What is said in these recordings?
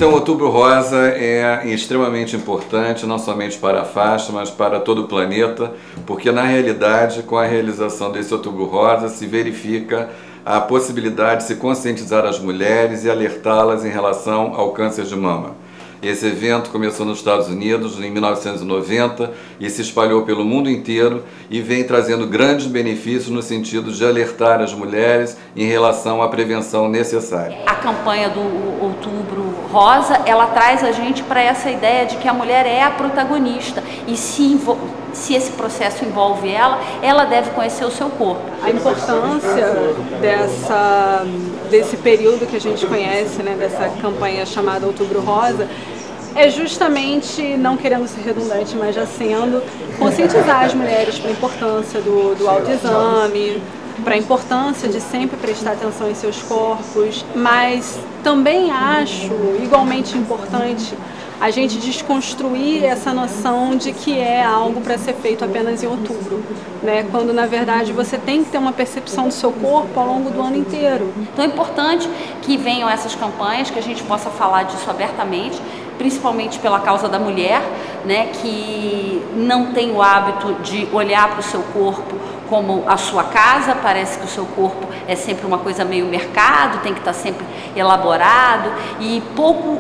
Então, Outubro Rosa é extremamente importante, não somente para a faixa, mas para todo o planeta, porque na realidade, com a realização desse Outubro Rosa, se verifica a possibilidade de se conscientizar as mulheres e alertá-las em relação ao câncer de mama. Esse evento começou nos Estados Unidos em 1990 e se espalhou pelo mundo inteiro e vem trazendo grandes benefícios no sentido de alertar as mulheres em relação à prevenção necessária. A campanha do Outubro Rosa, ela traz a gente para essa ideia de que a mulher é a protagonista e se esse processo envolve ela deve conhecer o seu corpo. A importância desse período que a gente conhece, né, dessa campanha chamada Outubro Rosa, é justamente, não querendo ser redundante, mas já sendo, conscientizar as mulheres para a importância do autoexame, para a importância de sempre prestar atenção em seus corpos, mas também acho igualmente importante a gente desconstruir essa noção de que é algo para ser feito apenas em outubro, né? Quando na verdade você tem que ter uma percepção do seu corpo ao longo do ano inteiro. Então é importante que venham essas campanhas, que a gente possa falar disso abertamente, principalmente pela causa da mulher, né, que não tem o hábito de olhar para o seu corpo como a sua casa. Parece que o seu corpo é sempre uma coisa meio mercado, tem que estar sempre elaborado e pouco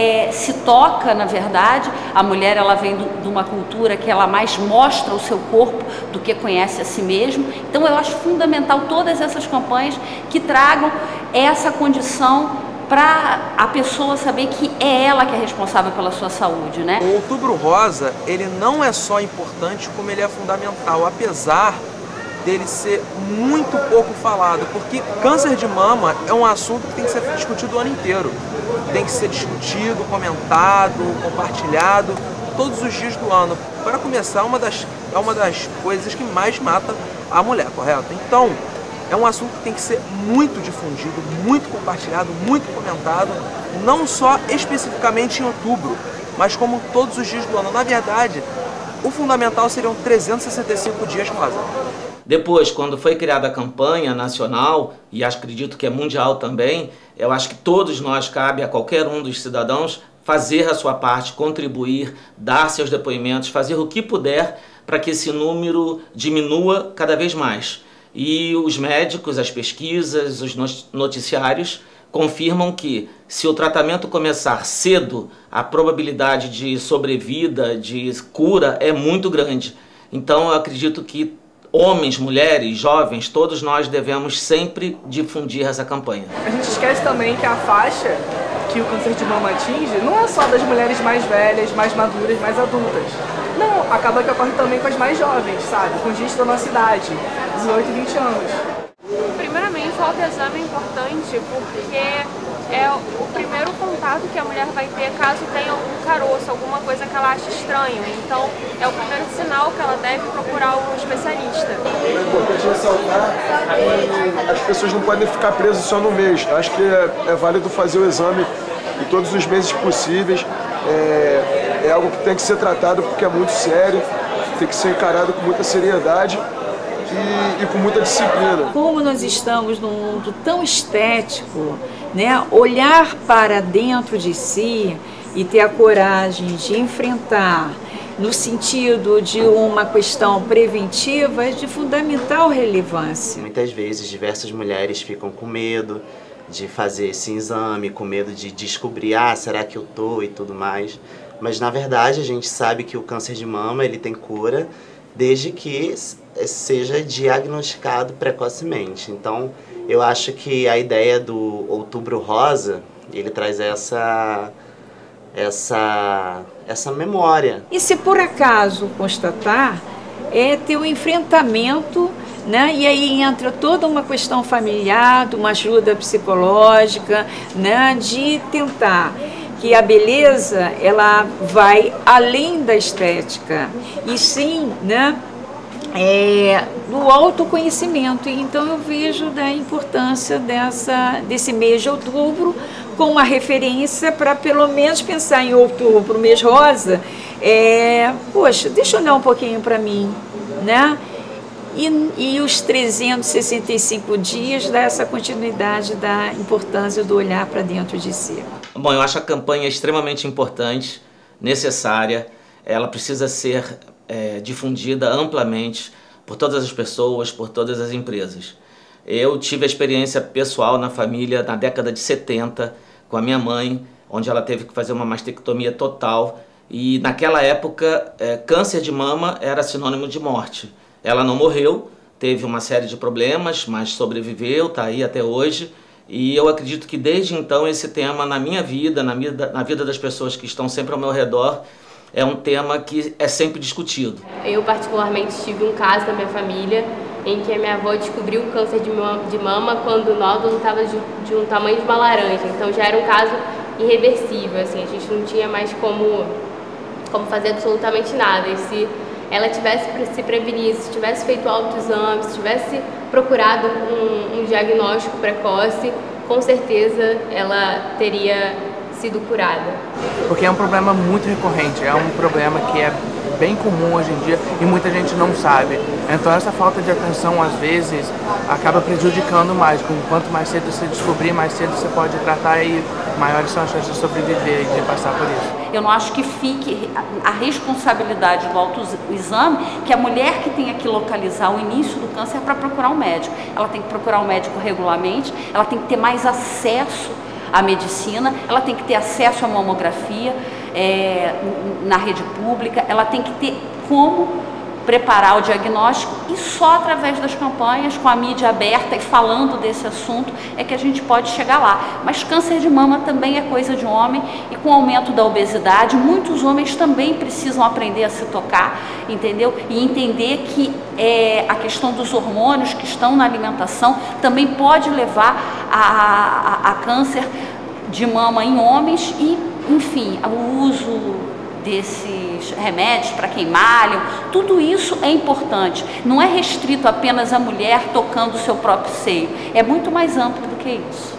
se toca, na verdade. A mulher, ela vem de uma cultura que ela mais mostra o seu corpo do que conhece a si mesmo. Então eu acho fundamental todas essas campanhas que tragam essa condição para a pessoa saber que é ela que é responsável pela sua saúde, né? O Outubro Rosa, ele não é só importante, como ele é fundamental, apesar dele ser muito pouco falado, porque câncer de mama é um assunto que tem que ser discutido o ano inteiro. Tem que ser discutido, comentado, compartilhado todos os dias do ano. Para começar, é uma das coisas que mais mata a mulher, correto? Então, é um assunto que tem que ser muito difundido, muito compartilhado, muito comentado, não só especificamente em outubro, mas como todos os dias do ano. Na verdade, o fundamental seriam 365 dias rosa. Depois, quando foi criada a campanha nacional, e acredito que é mundial também, eu acho que todos nós, cabe a qualquer um dos cidadãos, fazer a sua parte, contribuir, dar seus depoimentos, fazer o que puder para que esse número diminua cada vez mais. E os médicos, as pesquisas, os noticiários confirmam que se o tratamento começar cedo, a probabilidade de sobrevida, de cura é muito grande. Então eu acredito que homens, mulheres, jovens, todos nós devemos sempre difundir essa campanha. A gente esquece também que a faixa que o câncer de mama atinge não é só das mulheres mais velhas, mais maduras, mais adultas. Não, acaba que ocorre também com as mais jovens, sabe? Com gente da nossa idade, 18 e 20 anos. Primeiramente, o autoexame é importante porque é o primeiro contato que a mulher vai ter caso tenha algum caroço, alguma coisa que ela acha estranho. Então, é o primeiro sinal que ela deve procurar um especialista. É importante ressaltar que as pessoas não podem ficar presas só no mês. Acho que é válido fazer o exame em todos os meses possíveis. É algo que tem que ser tratado porque é muito sério, tem que ser encarado com muita seriedade e com muita disciplina. Como nós estamos num mundo tão estético, né? Olhar para dentro de si e ter a coragem de enfrentar no sentido de uma questão preventiva é de fundamental relevância. Muitas vezes diversas mulheres ficam com medo de fazer esse exame, com medo de descobrir, será que eu tô e tudo mais. Mas na verdade a gente sabe que o câncer de mama ele tem cura desde que seja diagnosticado precocemente. Então eu acho que a ideia do Outubro Rosa, ele traz essa memória. E se por acaso constatar, é ter o enfrentamento, né? E aí entra toda uma questão familiar, uma ajuda psicológica, né? De tentar que a beleza ela vai além da estética e sim, né? Do autoconhecimento. Então eu vejo da importância desse mês de outubro como uma referência para pelo menos pensar em outubro, mês rosa. Poxa, deixa eu olhar um pouquinho para mim, né? E os 365 dias dá essa continuidade da importância do olhar para dentro de si. Bom, eu acho a campanha extremamente importante, necessária. Ela precisa ser difundida amplamente por todas as pessoas, por todas as empresas. Eu tive a experiência pessoal na família na década de 70 com a minha mãe, onde ela teve que fazer uma mastectomia total. E naquela época, câncer de mama era sinônimo de morte. Ela não morreu, teve uma série de problemas, mas sobreviveu, está aí até hoje. E eu acredito que desde então esse tema na minha vida, na vida das pessoas que estão sempre ao meu redor, é um tema que é sempre discutido. Eu particularmente tive um caso na minha família em que a minha avó descobriu o câncer de mama quando o nódulo estava de um tamanho de uma laranja. Então já era um caso irreversível, assim, a gente não tinha mais como fazer absolutamente nada. E se ela tivesse se prevenido, se tivesse feito autoexame, se tivesse procurado um diagnóstico precoce, com certeza ela teria sido curada. Porque é um problema muito recorrente, é um problema que é bem comum hoje em dia e muita gente não sabe. Então essa falta de atenção às vezes acaba prejudicando mais. Quanto mais cedo você descobrir, mais cedo você pode tratar e maiores são as chances de sobreviver e de passar por isso. Eu não acho que fique a responsabilidade do autoexame, que a mulher que tenha que localizar o início do câncer para procurar um médico. Ela tem que procurar um médico regularmente, ela tem que ter mais acesso à medicina, ela tem que ter acesso à mamografia na rede pública, ela tem que ter como preparar o diagnóstico e só através das campanhas, com a mídia aberta e falando desse assunto, é que a gente pode chegar lá. Mas câncer de mama também é coisa de homem e com o aumento da obesidade, muitos homens também precisam aprender a se tocar, entendeu? E entender que a questão dos hormônios que estão na alimentação também pode levar a câncer de mama em homens e, enfim, o uso desses remédios para quem malham, tudo isso é importante. Não é restrito apenas à mulher tocando o seu próprio seio, é muito mais amplo do que isso.